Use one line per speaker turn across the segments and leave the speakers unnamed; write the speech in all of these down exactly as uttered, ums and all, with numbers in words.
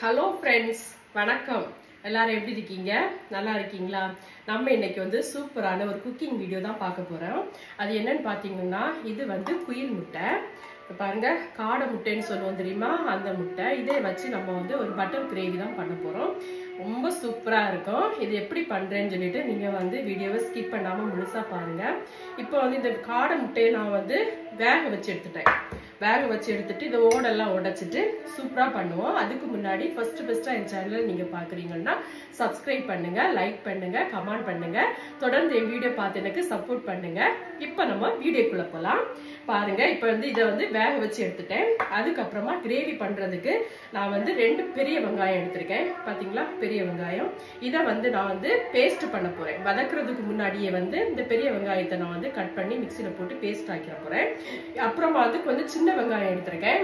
Hello friends, வணக்கம். எல்லாரும் எப்படி இருக்கீங்க? நல்லா இருக்கீங்களா? நம்ம இன்னைக்கு வந்து சூப்பரான ஒரு குக்கிங் வீடியோ தான் பார்க்க போறோம். அது என்னன்னு பாத்தீங்கன்னா, இது வந்து குயில் முட்டை. பாருங்க, காடை முட்டைன்னு சொல்லுவோம் தெரியுமா? அந்த முட்டை. இதை வச்சு நம்ம வந்து ஒரு பட்டர் கிரேவி தான் பண்ண போறோம். ரொம்ப சூப்பரா இருக்கும். இது எப்படி பண்றேன்னு சொல்லிட்டு நீங்க வந்து வீடியோவை ஸ்கிப் பண்ணாம முழுசா பாருங்க. இப்போ வந்து இந்த காடை முட்டையை நான் வந்து வேக வச்சு எடுத்துட்டேன். வேக வச்சு எடுத்துட்டு இந்த ஓடெல்லாம் உடைச்சிட்டு சூப்பரா பண்ணுவோம். அதுக்கு முன்னாடி ஃபர்ஸ்ட் ஃபர்ஸ்டா என் சேனலை நீங்க பாக்குறீங்கன்னா சப்ஸ்கிரைப் பண்ணுங்க, லைக் பண்ணுங்க, கமெண்ட் பண்ணுங்க. தொடர்ந்து என் வீடியோ பார்த்து எனக்கு சப்போர்ட் பண்ணுங்க. இப்போ நம்ம வீடியோக்குள்ள போலாம். பாருங்க, இப்போ வந்து இதை வந்து வேக வச்சு எடுத்துட்டேன். அதுக்கப்புறமா கிரேவி பண்றதுக்கு நான் வந்து ரெண்டு பெரிய வெங்காயம் எடுத்திருக்கேன். பாத்தீங்களா, பெரிய வெங்காயம். இதை வந்து நான் வந்து பேஸ்ட் பண்ண போறேன். வதக்குறதுக்கு முன்னாடியே வந்து இந்த பெரிய வெங்காயத்தை நான் வந்து கட் பண்ணி மிக்சியில போட்டு பேஸ்ட் ஆக்கிட போறேன். அப்புறமா வந்து கொஞ்சம் சின்ன வெங்காயம் எடுத்திருக்கேன்.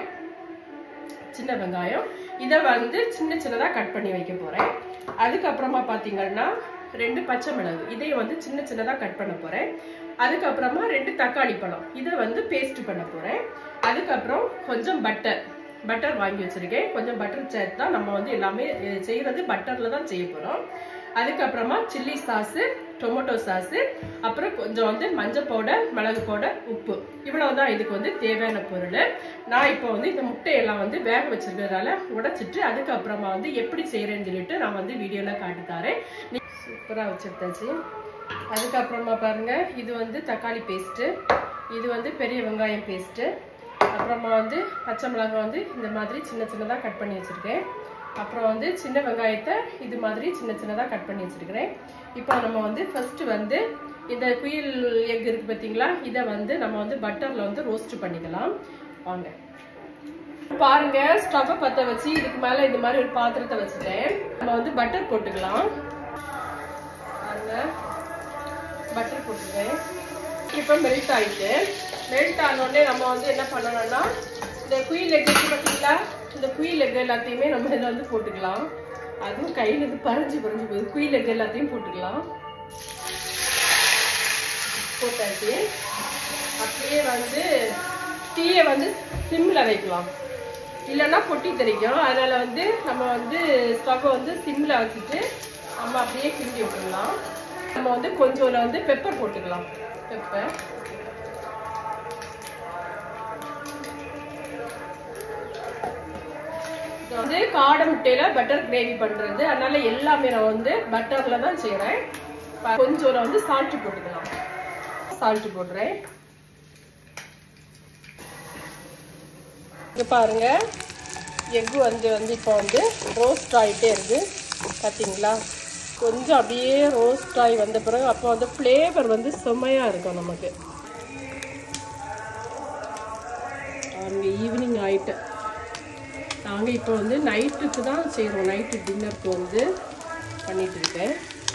சின்ன வெங்காயம் இதை வந்து சின்ன சின்னதா கட் பண்ணி வைக்க போறேன். அதுக்கப்புறமா பாத்தீங்கன்னா ரெண்டு பச்சை மிளகு, இதையும் வந்து சின்ன சின்னதா கட் பண்ண போறேன். அதுக்கப்புறமா ரெண்டு தக்காளி பழம், இதை வந்து பேஸ்ட் பண்ண போறேன். அதுக்கப்புறம் கொஞ்சம் பட்டர் பட்டர் வாங்கி வச்சிருக்கேன். கொஞ்சம் பட்டர் சேர்த்தா நம்ம வந்து எல்லாமே செய்யறது பட்டர்ல தான் செய்ய போறோம். அதுக்கப்புறமா சில்லி சாஸ், டொமேட்டோ சாஸ், அப்புறம் கொஞ்சம் வந்து மஞ்சள் பவுடர், மிளகு பவுடர், உப்பு, இவ்வளவுதான் இதுக்கு வந்து தேவையான பொருள். நான் இப்போ வந்து இந்த முட்டையெல்லாம் வந்து வேக வச்சிருக்கிறதால உடைச்சிட்டு அதுக்கப்புறமா வந்து எப்படி செய்யறேன்னு சொல்லிட்டு நான் வந்து வீடியோல காட்டி தரேன். சூப்பரா வச்சிருந்தாச்சு. அதுக்கப்புறமா பாருங்க, இது வந்து தக்காளி பேஸ்ட், இது வந்து பெரிய வெங்காயம் பேஸ்ட், அப்புறமா வந்து பச்சை மிளகாய் வந்து இந்த மாதிரி சின்ன சின்னதா கட் பண்ணி வச்சிருக்கேன். அப்புறம் வந்து சின்ன வெங்காயத்தை இது மாதிரி சின்ன சின்னதா கட் பண்ணி வச்சிருக்கிறேன். இப்போ நம்ம வந்து ஃபர்ஸ்ட் வந்து இந்த குயில் எக் இருக்கு பாத்தீங்களா, இதை வந்து நம்ம வந்து பட்டர்ல வந்து ரோஸ்ட் பண்ணிக்கலாம். வாங்க பாருங்க, ஸ்டவ் பத்த வச்சு இதுக்கு மேல இந்த மாதிரி ஒரு பாத்திரத்தை வச்சுட்டேன். நம்ம வந்து பட்டர் போட்டுக்கலாம். பாருங்க, பட்டர் போட்டுருக்கேன். இப்போ மெல்ட் ஆயிட்டு மெல்ட் ஆனோடனே நம்ம வந்து என்ன பண்ணணும்னா, இந்த குயில் எக் இருக்கு பாத்தீங்களா, இந்த குயில் எக் எல்லாத்தையுமே நம்ம இதில் வந்து போட்டுக்கலாம். அதுவும் கையில இருந்து பறிஞ்சு பறிஞ்சு போகுது. குயில் எக் எல்லாத்தையும் போட்டுக்கலாம். போட்டாச்சு. அப்படியே வந்து தீயை வந்து சிம்ல வைக்கலாம், இல்லைன்னா பொட்டி தெரிக்கும். அதனால வந்து நம்ம வந்து ஸ்டவ் வந்து சிம்ல வச்சுட்டு நம்ம அப்படியே கிண்டி விட்டுடலாம். நம்ம வந்து கொஞ்சம் வந்து பெப்பர் போட்டுக்கலாம். பெப்பர் வந்து காடை முட்டையில பட்டர் கிரேவி பண்றது, அதனால எல்லாமே நான் வந்து பட்டர்ல தான் செய்யறேன். கொஞ்சம் வந்து சால்ட் போட்டுக்கலாம். சால்ட் போடுறேன். இங்க பாருங்க, எக் வந்து வந்து இப்போ வந்து ரோஸ்ட் ஆயிட்டே இருக்கு பாத்தீங்களா. கொஞ்சம் அப்படியே ரோஸ்ட் ஆகி வந்த பிறகு அப்போ வந்து ஃப்ளேவர் வந்து செம்மையா இருக்கும் நமக்கு. பாருங்க, ஈவினிங் ஆயிட்டு நாங்கள் இப்போ வந்து நைட்டுக்கு தான் செய்கிறோம். நைட்டு டின்னருக்கு வந்து பண்ணிட்டு இருக்கேன்.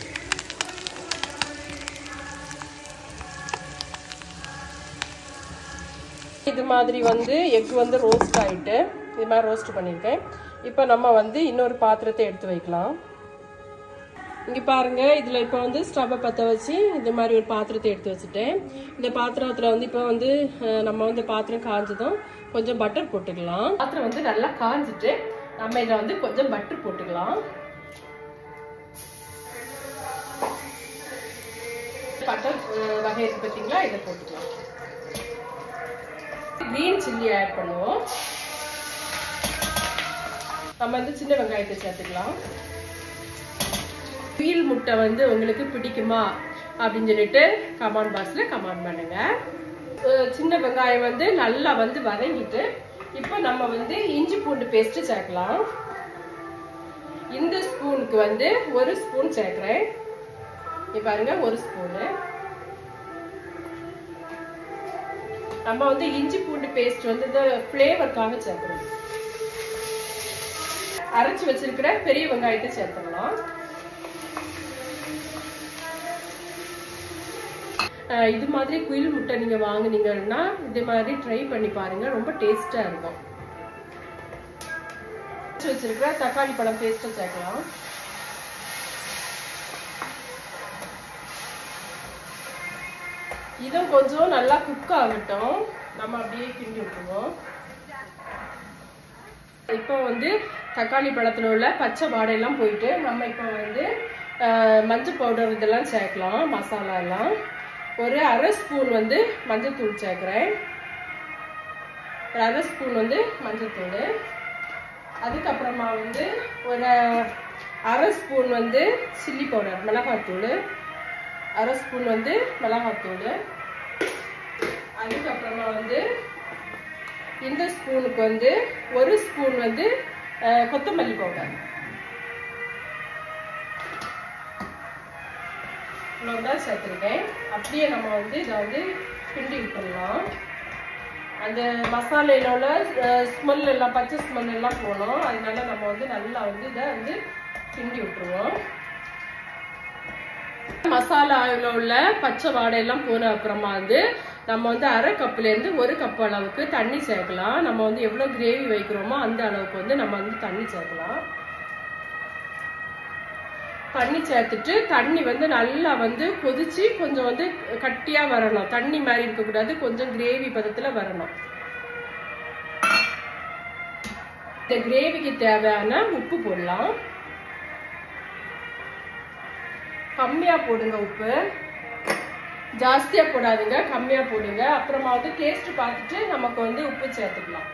இது மாதிரி வந்து எக் வந்து ரோஸ்ட் ஆகிட்டு இது மாதிரி ரோஸ்ட் பண்ணியிருக்கேன். இப்போ நம்ம வந்து இன்னொரு பாத்திரத்தை எடுத்து வைக்கலாம். இங்கே பாருங்க, இதில் இப்போ வந்து ஸ்டவ்வை பற்ற வச்சு இந்த மாதிரி ஒரு பாத்திரத்தை எடுத்து வச்சுட்டேன். இந்த பாத்திரத்தில் வந்து இப்போ வந்து நம்ம வந்து பாத்திரம் காஞ்சதும் கொஞ்சம் பட்டர் போட்டுக்கலாம். பாத்திரம் வந்து நல்லா காஞ்சிட்டு நம்ம இதில் வந்து கொஞ்சம் பட்டர் போட்டுக்கலாம். பட்டர் வகை இருக்கு பார்த்தீங்களா, இதை போட்டுக்கலாம். கிரீன் சில்லி ஆட் பண்ணுவோம். நம்ம வந்து சின்ன வெங்காயத்தை சேர்த்துக்கலாம். குயில் முட்டை வந்து உங்களுக்கு பிடிக்குமா அப்படின்னு சொல்லிட்டு கமெண்ட் பாக்ஸ்ல கமெண்ட் பண்ணுங்க. சின்ன வெங்காயம் வந்து நல்லா வந்து வதங்கிட்டு இப்போ நம்ம வந்து இஞ்சி பூண்டு பேஸ்ட் சேர்க்கலாம். இந்த ஸ்பூனுக்கு வந்து ஒரு ஸ்பூன் சேர்க்கிறேன். இப்ப பாருங்க, ஒரு ஸ்பூனு. நம்ம வந்து இஞ்சி பூண்டு பேஸ்ட் வந்து இந்த ஃபிளேவருக்காக சேர்க்கிறோம். அரைச்சு வச்சிருக்கிற பெரிய வெங்காயத்தை சேர்த்துடலாம். இது மாதிரி குயில் முட்டை நீங்க வாங்குனீங்கன்னா இது மாதிரி ட்ரை பண்ணி பாருங்க, ரொம்ப டேஸ்டா இருக்கும். வச்சிருக்கிற தக்காளி பழம் பேஸ்ட் சேர்க்கலாம். இதுவும் கொஞ்சம் நல்லா குக் ஆகட்டும். நம்ம அப்படியே கிண்டி விட்டுருவோம். இப்போ வந்து தக்காளி பழத்தில் உள்ள பச்சை வாடையெல்லாம் போயிட்டு நம்ம இப்போ வந்து மஞ்சள் பவுடர் இதெல்லாம் சேர்க்கலாம். மசாலா எல்லாம் ஒரு அரை ஸ்பூன் வந்து மஞ்சள் தூள் சேர்க்குறேன். ஒரு அரை ஸ்பூன் வந்து மஞ்சள் தூள். அதுக்கப்புறமா வந்து ஒரு அரை ஸ்பூன் வந்து சில்லி பவுடர் மிளகாத்தூள். அரை ஸ்பூன் வந்து மிளகாத்தூள். அதுக்கப்புறமா வந்து இந்த ஸ்பூனுக்கு வந்து ஒரு ஸ்பூன் வந்து கொத்தமல்லி பவுடர். இவ்வளவுதான் சேர்த்துருக்கேன். அப்படியே நம்ம வந்து இதை வந்து கிண்டி விட்டுடலாம். அந்த மசாலையில உள்ள ஸ்மெல் எல்லாம் பச்சை ஸ்மெல் எல்லாம் போகணும். அதனால நம்ம வந்து நல்லா வந்து இதை வந்து கிண்டி விட்டுருவோம். மசாலாவில் உள்ள பச்சை வாடையெல்லாம் போன அப்புறமா வந்து நம்ம வந்து அரை கப்புல இருந்து ஒரு கப் அளவுக்கு தண்ணி சேர்க்கலாம். நம்ம வந்து எவ்வளவு கிரேவி வைக்கிறோமோ அந்த அளவுக்கு வந்து நம்ம வந்து தண்ணி சேர்க்கலாம். தண்ணி சேர்த்துட்டு தண்ணி வந்து நல்லா வந்து கொதிச்சு கொஞ்சம் வந்து கட்டியா வரணும். தண்ணி மாதிரி இருக்கக்கூடாது, கொஞ்சம் கிரேவி பதத்துல வரணும். இந்த கிரேவிக்கு தேவையான உப்பு போடலாம். கம்மியா போடுங்க, உப்பு ஜாஸ்தியா போடாதுங்க, கம்மியா போடுங்க. அப்புறமா வந்து டேஸ்ட் பார்த்துட்டு நமக்கு வந்து உப்பு சேர்த்துக்கலாம்.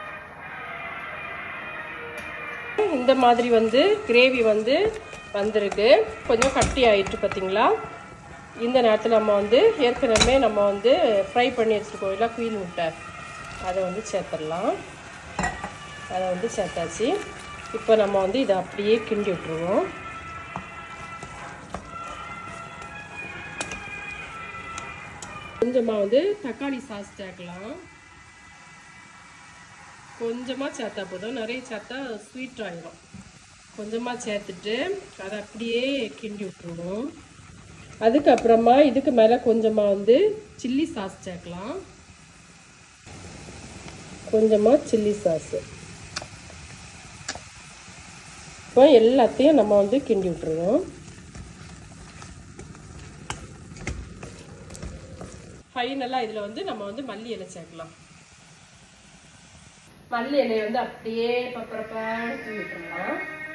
இந்த மாதிரி வந்து கிரேவி வந்து வந்திருக்கு, கொஞ்சம் கட்டி ஆயிட்டு பார்த்தீங்களா. இந்த நேரத்தில் நம்ம வந்து ஏற்கனவே நம்ம வந்து ஃப்ரை பண்ணி வச்சுருக்கோம் இல்லை குயில் முட்டை, அதை வந்து சேர்த்துடலாம். அதை வந்து சேர்த்தாச்சு. இப்போ நம்ம வந்து இதை அப்படியே கிண்டி விட்டுருவோம். கொஞ்சமாக வந்து தக்காளி சாஸ் சேர்க்கலாம். கொஞ்சமாக சேர்த்தா போதும், நிறைய சேர்த்தா ஸ்வீட் ஆகிடும். கொஞ்சமாக சேர்த்துட்டு அதை அப்படியே கிண்டி விட்டுருவோம். அதுக்கப்புறமா இதுக்கு மேலே கொஞ்சமாக வந்து சில்லி சாஸ் சேர்க்கலாம். கொஞ்சமாக சில்லி சாஸு. இப்போ எல்லாத்தையும் நம்ம வந்து கிண்டி விட்டுருவோம். ஃபைனலாக இதில் வந்து நம்ம வந்து மல்லி இலை சேர்க்கலாம். மல்லி இலையை வந்து அப்படியே பப்பரப்பான்னு தூவி விட்டுருலாம்.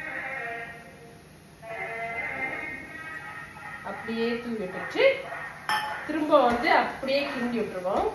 அப்படியே தூவி விட்டுச்சு திரும்ப வந்து அப்படியே கிண்டி விட்டுருவோம்.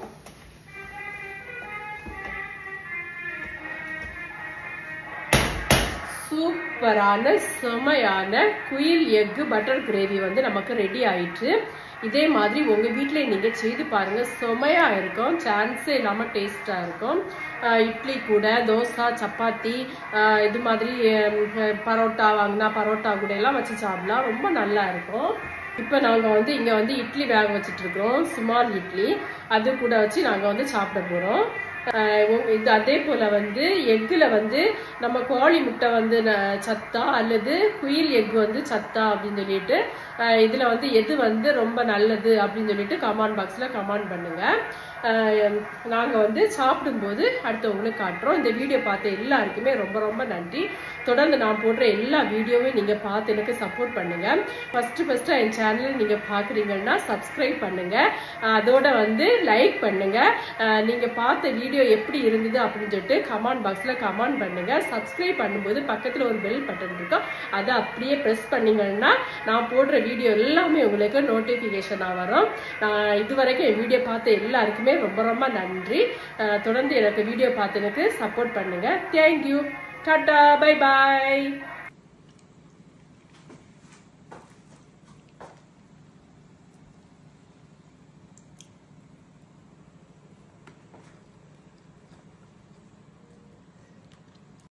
சூப்பரான செமையான குயில் எக்கு பட்டர் கிரேவி வந்து நமக்கு ரெடி ஆயிடுச்சு. இதே மாதிரி உங்க வீட்டில் நீங்க செய்து பாருங்க, செமையா இருக்கும், சான்ஸே இல்லாம டேஸ்டா இருக்கும். இட்லி கூட, தோசை, சப்பாத்தி, இது மாதிரி பரோட்டா வாங்கினா பரோட்டா கூட எல்லாம் வச்சு சாப்பிடலாம், ரொம்ப நல்லா இருக்கும். இப்போ நாங்கள் வந்து இங்கே வந்து இட்லி வேக வச்சுட்டு இருக்கிறோம், சுமால் இட்லி, அது கூட வச்சு நாங்கள் வந்து சாப்பிட போகிறோம். இது அதே போல் வந்து எக்கில் வந்து நம்ம கோழி முட்டை வந்து சத்தா அல்லது குயில் எக் வந்து சத்தா அப்படின்னு சொல்லிட்டு இதில் வந்து எது வந்து ரொம்ப நல்லது அப்படின்னு சொல்லிட்டு கமெண்ட் பாக்ஸில் கமெண்ட் பண்ணுங்கள். நாங்கள் வந்து சாப்பிடும்போது அடுத்தவங்களுக்கு காட்டுறோம். இந்த வீடியோ பார்த்த எல்லாருக்குமே ரொம்ப ரொம்ப நன்றி. தொடர்ந்து நான் போடுற எல்லா வீடியோவையும் நீங்கள் பார்த்து எனக்கு சப்போர்ட் பண்ணுங்கள். ஃபஸ்ட்டு ஃபஸ்ட்டு என் சேனல் நீங்கள் பார்க்குறீங்கன்னா சப்ஸ்கிரைப் பண்ணுங்கள், அதோட வந்து லைக் பண்ணுங்கள். நீங்கள் பார்த்த வீடியோ எப்படி இருந்தது அப்படின்னு சொல்லிட்டு கமெண்ட் பாக்ஸில் கமெண்ட் பண்ணுங்கள். சப்ஸ்கிரைப் பண்ணும்போது பக்கத்தில் ஒரு பெல் பட்டன் இருக்கும், அதை அப்படியே ப்ரெஸ் பண்ணிங்கன்னா நான் போடுற வீடியோ எல்லாமே உங்களுக்கு நோட்டிஃபிகேஷனாக வரும். இது வரைக்கும் என் வீடியோ பார்த்த எல்லாருக்குமே ரொம்ப ரொம்ப நன்றி. தொடர்ந்து எனக்கு வீடியோ பார்த்து எனக்கு சப்போர்ட் பண்ணுங்க. தேங்க்யூ. டாடா, பை பாய்.